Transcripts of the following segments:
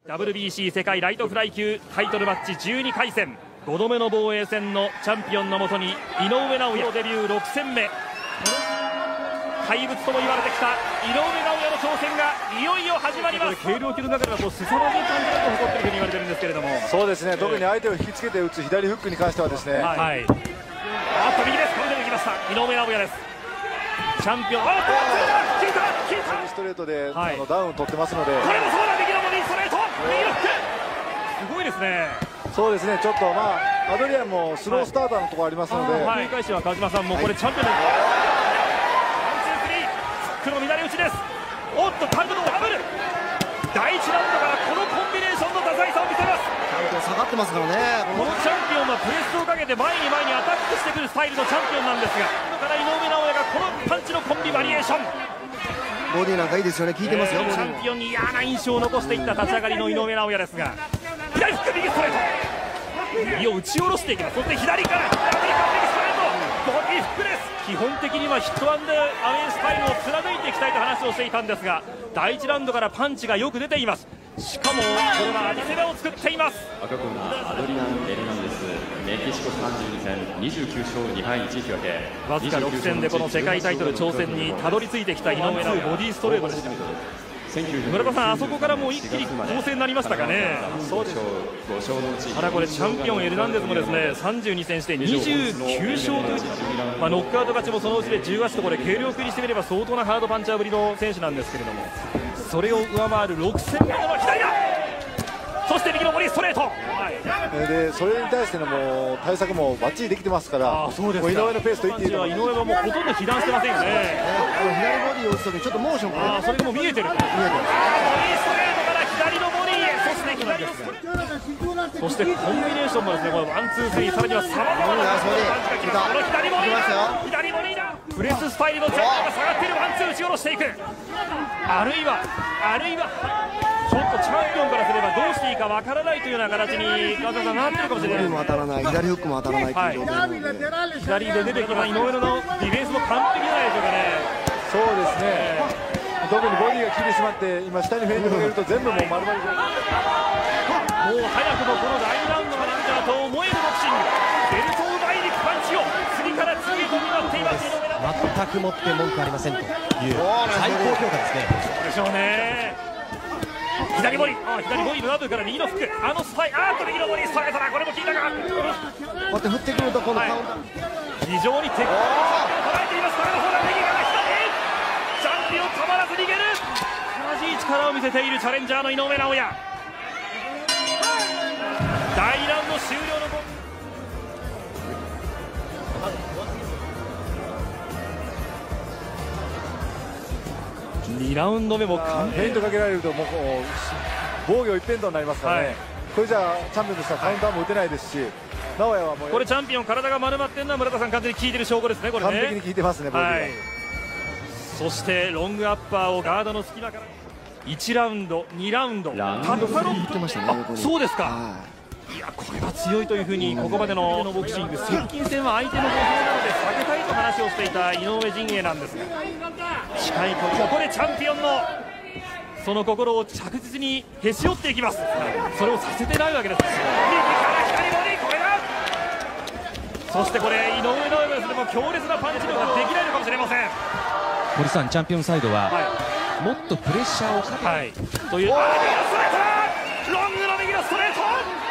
WBC 世界ライトフライ級タイトルマッチ12回戦5度目の防衛戦のチャンピオンのもとに井上尚弥デビュー6戦目、怪物とも言われてきた井上尚弥の挑戦がいよいよ始まります。軽量級の中では凄まじい感じだと誇っているふうに言われてるんですけれども、 そうですね、特に相手を引きつけて打つ左フックに関してはですね、 はい、あっと右です、これでいきました井上尚弥です。チャンピオン、あっと切ったストレートで、はい、ダウンを取ってますので、 これもそうだ、右のボディストレート、右のフック、すごいですね。 そうですね、ちょっとアドリアンもスロースターターのところありますので、 繰り返しは川島さんもこれチャンピオンです。フックの乱れ打ちです。おっとタグのダブル、第1ラウンドからこのコンビネーションの多彩さを見せます。 下がってますからね。 このチャンピオンはプレスをかけて前にアタックしてくるスタイルのチャンピオンなんですが、だから井上尚弥がこのパンチのコンビバリエーション、 ボディなんかいいですよね、効いてますよ。 チャンピオンに嫌な印象を残していった立ち上がりの井上尚弥ですが、左フック右ストレート、右を打ち下ろしていきます。そして左からアメリカン右ストレート、ボディフックです。基本的にはヒットアンドアウェイスタイルを貫いていきたいと話をしていたんですが、第1ラウンドからパンチがよく出ています。しかもこれはアディセベを作っています。 赤コーナーアドリアン・エルナンデス、メキシコ32戦29勝2敗1引き分け、 わずか6戦でこの世界タイトル挑戦にたどり着いてきた井上尚弥、ボディストレートでした。村田さん、あそこからもう一気に攻勢になりましたかね。 そうです。 ただこれチャンピオンエルナンデスもですね、32戦して29勝という、ノックアウト勝ちもそのうちで18と、これ軽量級にしてみれば相当なハードパンチャーぶりの選手なんですけれども、それを上回る6戦目の左だ、そして右のボディストレート、 でそれに対してのもう対策もバッチリできてますから、井上のペースと言っていいと思います。 井上はもうほとんど被弾してませんよね。 左ボディを打つときにちょっとモーションが、 それがもう見えてる、ボディストレートから左のボディへ、そして左のストレート、そしてコンビネーションもですね、これワンツースリー、さらにはさまざまなパンチがきます。この左ボディだ、左ボディだ、プレススタイルのジャンプが下がっている、ワンツー打ち下ろしていく、あるいはちょっとチャンピオンからすればどうしていいかわからないというような形に川田さんなってるかもしれない。 当たらない、左フックも当たらないという状態なので、 左で出てきた井上のディフェンスも完璧じゃないでしょうかね。 そうですね、特にボディが効いてしまって、今下にフェイントをかけると全部もう丸々、もう早くもこの第2ラウンドがなんだと思えるボクシング、ベルトを奪いに行くパンチを次から次へと担っています。 全くもって文句ありませんという最高評価ですね。 そうでしょうね。左ボディ、左ボディのダブルから右のフック、スパイ、右のボディストレートだ、これも効いたか。こうやって振ってくると、このカウンター、 非常に鉄鋼を捉えています。これの方が右から左、チャンピオンたまらず逃げる、素晴らしい力を見せているチャレンジャーの井上尚弥。第2ラウンド終了の2ラウンド目も完フェイントかけられるともう防御一辺倒になりますからね、これじゃチャンピオンとしてはカウンターも打てないですし、尚弥はもうこれチャンピオン体が丸まってるのは村田さん完全に効いてる証拠ですね。これね、 完璧に効いてますね、ボディは。 そしてロングアッパーをガードの隙間から1ラウンド2ラウンドたった6分、そうですか、いやこれは強いというふうにここまでのボクシング、接近戦は相手の5票なので避けたいと話をしていた井上陣営なんですが、近いここでチャンピオンのその心を着実にへし折っていきます。それをさせてないわけです。右から左ボディ、これだ。そしてこれ井上尚弥ですでも強烈なパンチ力ができないのかもしれません。 堀さん、チャンピオンサイドは、もっとプレッシャーをかけて、 という、右のストレート、ロングの右のストレート、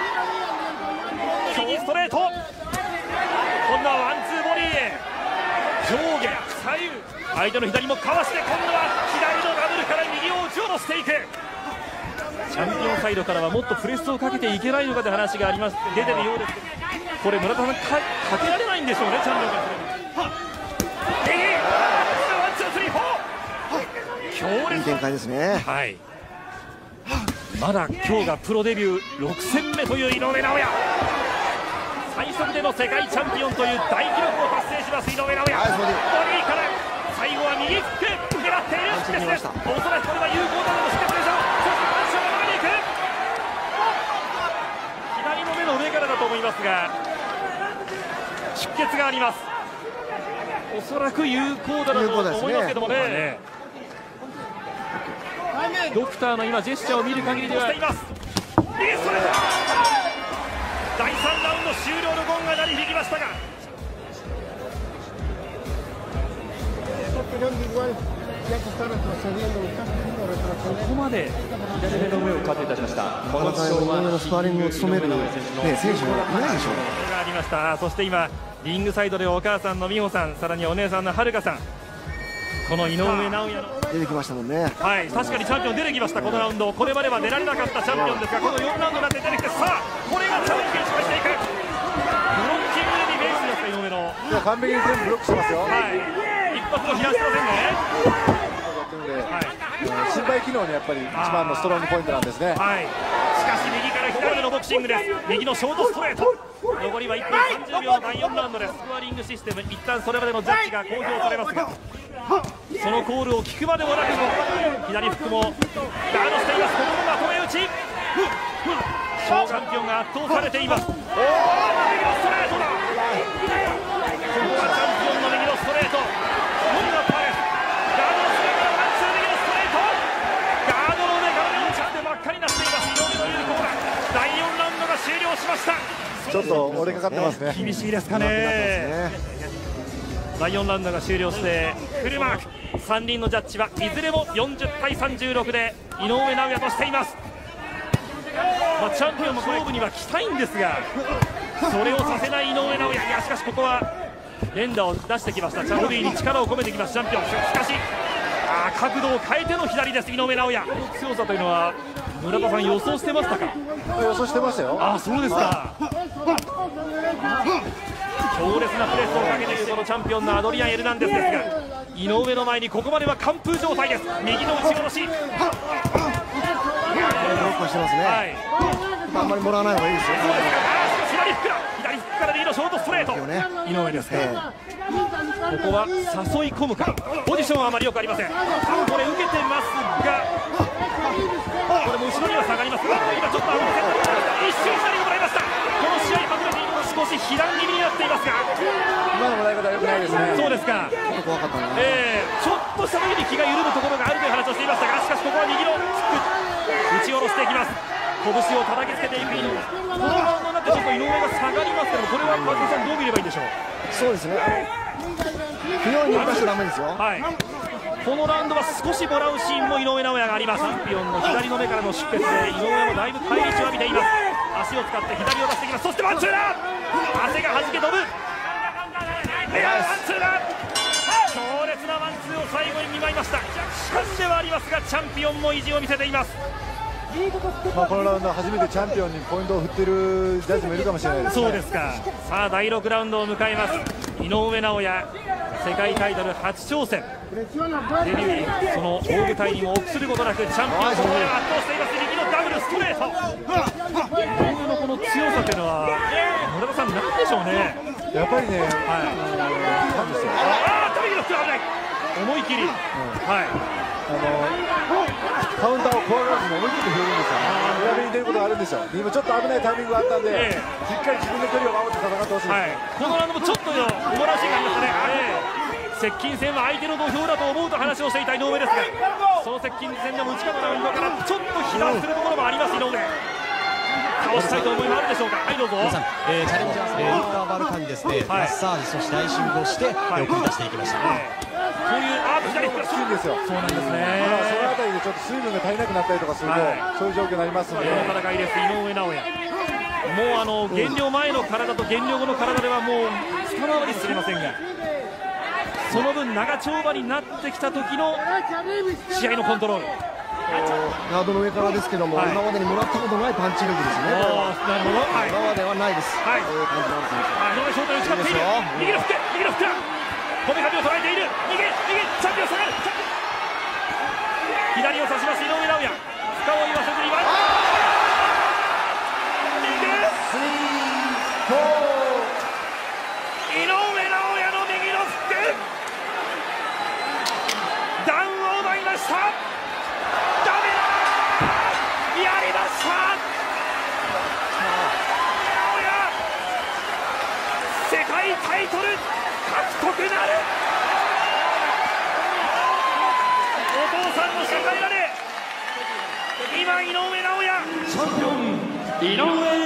右ストレート、今度はワンツーボディへ、上下左右、相手の左もかわして、今度は左のダブルから右を打ち下ろしていく。チャンピオンサイドからはもっとプレスをかけていけないのかという話があります、出てるようですけど、これ村田さんかけられないんでしょうね、チャンピオンからすれば。強烈いい展開ですね。 まだ今日がプロデビュー6戦目という井上尚弥、最速での世界チャンピオンという大記録を達成します井上尚弥。ボディから最後は右フック狙っているシュケスです。おそらくこれは有効なのシュケスでしょう。そしてパンチを守りにいく、左の目の上からだと思いますが出血があります。おそらく有効だと思いますけどもね。ドクターの今ジェスチャーを見る限りではしています。 右ストレート。第3ラウンド終了のゴンが鳴り響きましたが、ここまで左目の上をカットいたしました。この井上のスパーリングを務める、ね、選手はいないでしょう。 これがありました。そして今リングサイドでお母さんの美穂さん、さらにお姉さんのはるかさん、この井上尚弥の出てきましたもんね。 はい、確かにチャンピオン出てきました。このラウンド、これまでは出られなかったチャンピオンですが、この4ラウンドになって出てきて、さあこれがチャンピオンしていく。ブロッキングでディフェンスですか、井上の。 いや、完璧に全部ブロックしてますよ。 はい、一発も冷やしてませんね。はい、 心肺機能にやっぱり一番のストロングポイントなんですね。 はい、しかし右から左でのボクシングです。右のショートストレート。残りは1分30秒の第4ラウンドです。スコアリングシステム、一旦それまでのジャッジが公表されますが、そのコールを聞くまでもなく、左フックもガードしています。ここのまとめ打ち、チャンピオンが圧倒されています。右のストレートだ。ここはチャンピオンの右のストレート。ロングアッパーです。ガードのストレート、ワンツー右のストレート。ガードの上からの打ち当てばっかりになっています。井上の有効だ。第4ラウンドが終了しました。 ちょっと折れかかってますね。 厳しいですかね。第4ラウンドが終了してフルマーク、3人のジャッジはいずれも40対36で井上尚弥としています。チャンピオンの勝負には来たいんですが、それをさせない井上尚弥。いや、しかしここは連打を出してきました。チャンピオンに力を込めてきますチャンピオン。しかし角度を変えての左です。井上尚弥、強さというのは村田さん予想してましたか？ 予想してましたよ。 ああ、そうですか。強烈なプレスをかけているこのチャンピオンのアドリアン・エルナンデスですが、井上の前にここまでは完封状態です。右の打ち殺し、 ブロックしてますね。 はい、 あんまりもらわない方がいいですよ。 左フックだ。左フックから右のショートストレート、井上ですが、ここは誘い込むか。ポジションはあまりよくありません。これ受けてますが、これも後ろには下がります。今ちょっと一瞬左をもらいました。この試合はぐれて少し被弾気味になっていますが、 今のもらい方は良くないですね。 そうですか。 ちょっと怖かったな。 ちょっとした時に気が緩むところがあるという話をしていましたが、しかしここは右のキック打ち下ろしていきます。拳を叩きつけていく井上。このラウンドになってちょっと井上が下がりますけども、これは川島さんどう見ればいいんでしょう？ そうですね。不要に動かしちゃダメですよ。 はい、このラウンドは少しもらうシーンも井上尚弥があります。チャンピオンの左の目からの出血で井上もだいぶ返り血を浴びています。足を使って左を出していきます。そしてワンツーだ。汗が弾け飛ぶ。レアワンツーだ。強烈なワンツーを最後に見舞いました。若干ではありますがチャンピオンも意地を見せています。 このラウンドは初めてチャンピオンにポイントを振っているジャッジもいるかもしれないですね。 そうですか。さあ第6ラウンドを迎えます。井上尚弥、世界タイトル初挑戦。デビュー、その大舞台にも臆することなくチャンピオンを圧倒しています。右のダブルストレート。井上のこの強さというのは村田さん、なんでしょうね。 やっぱりね、なんですよ。 右のフック危ない。思い切り、 カウンターを怖がらずに思い切って振るんですよ。裏目に出ることがあるんですよ。今ちょっと危ないタイミングがあったんで、しっかり自分の距離を守って戦ってほしいです。 このラウンドもちょっとおもらしいがありましたね。接近戦は相手の土俵だと思うと話をしていた井上ですが、その接近戦でも内側のラウンドからちょっと被弾するところもあります。井上、倒したいと思いもあるでしょうか。はい、どうぞ。 チャレンジャーウィンターバルカンにですね、マッサージ、そしてアイシングをして送り出していきました。 こういう左フックきついんですよ。 そうなんですね。 そのあたりでちょっと水分が足りなくなったりとかすると、そういう状況になりますので。 この戦いです。井上尚弥、もう減量前の体と減量後の体ではもう二回りすれませんが、その分長丁場になってきた時の試合のコントロール。 ガードの上からですけども、今までにもらったことないパンチ力ですね。 なるほど、 今まではないです。 はい、 こういう感じなんですね。 ショートに打ち勝っている。右のフック、右のフック、こめかみを捉えている。右、チャンピオン下がる。左を差します井上尚弥、深追いはせずにワン。井上尚弥の右のフック、ダウンを奪いました。ダメだ、やりました。世界タイトル獲得なる。お父さんの支えられ、今井上尚弥チャンピオン。 井上